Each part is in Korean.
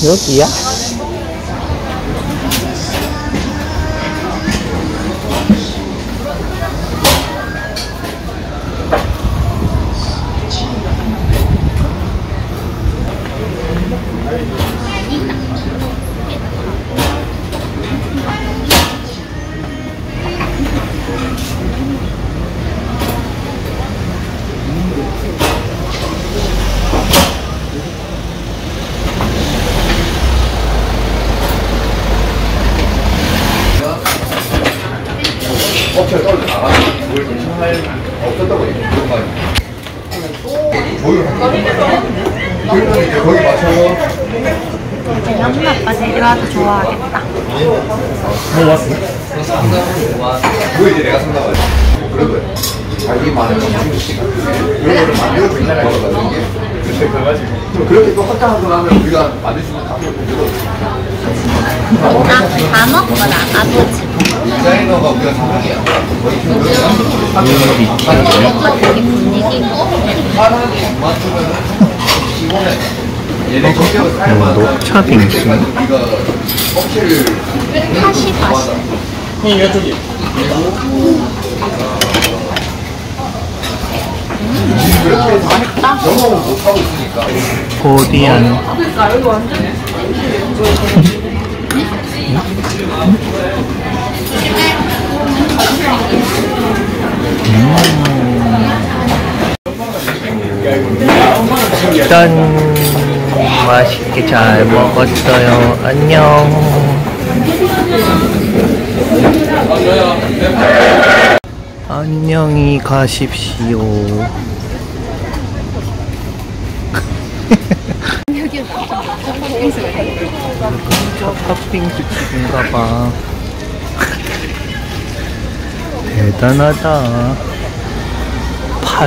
여기야? 업체가 떨어져 나가서 그걸 신청할 없었다고 얘기해. 그런 거 아니야? 그러면 이제 거기 맞춰서 영훈 아빠 데려와서 좋아하겠다. 그거 이제 내가 상담을 해. 그러고요. 자기만의 정신 시간 그런 거를 만들어서 있는 게 근데 그래가지고 그렇게 또 확장하고 나면 우리가 만들 수 있는 가격을 보여줘. 다 먹거나 아버지. 디자이너가 우리가 상황이야. 거의 뭔가 되게 분위기고. 사람이 맞추면 시원해. 얘네 성격을 살만 녹차 빙수. 우리가 업체를 팥이 맛있어. 이쪽이. 맛있다. 영업을 못하고 있으니까. 코리안. 그러니까 여기 완전 짠! 맛있게 잘 먹었어요. 안녕. 안녕히 가십시오. 저 팥빙수 집인가봐. 대단하다. 팥.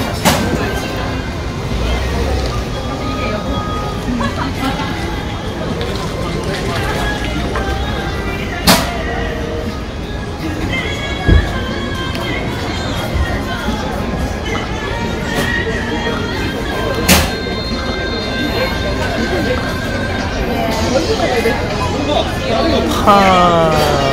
파.